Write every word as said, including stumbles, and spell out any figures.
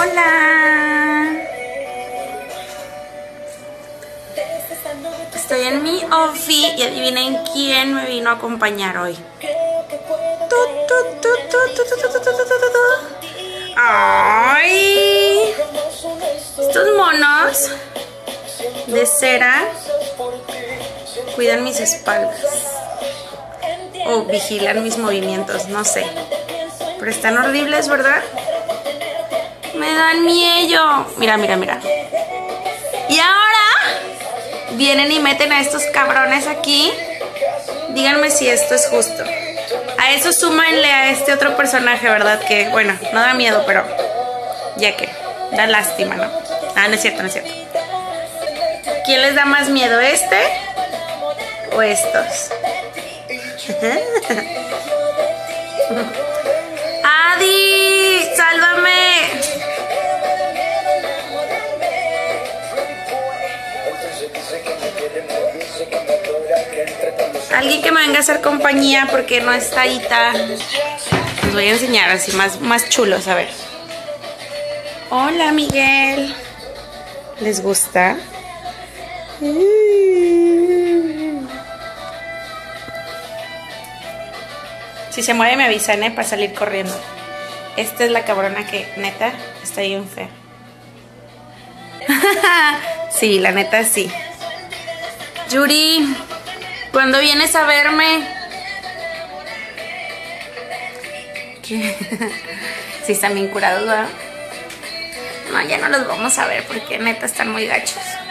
Hola. Estoy en mi office y adivinen quién me vino a acompañar hoy. ¡Ay! Estos monos de cera cuidan mis espaldas o vigilan mis movimientos, no sé. Pero están horribles, ¿verdad? Me dan miedo. Mira, mira, mira. Y ahora vienen y meten a estos cabrones aquí. Díganme si esto es justo. A eso súmenle a este otro personaje, ¿verdad? Que, bueno, no da miedo, pero ya que da lástima, ¿no? Ah, no es cierto, no es cierto. ¿Quién les da más miedo, este o estos? ¡Adi! ¡Sálvame! Alguien que me venga a hacer compañía porque no está Ita. Les voy a enseñar así más, más chulos, a ver. Hola, Miguel. ¿Les gusta? Si se mueve me avisan, ¿eh? Para salir corriendo. Esta es la cabrona que, neta, está bien fea. Sí, la neta sí. Yuri, ¿cuándo vienes a verme? ¿Qué? Sí, están bien curados, ¿verdad? No, ya no los vamos a ver porque neta están muy gachos.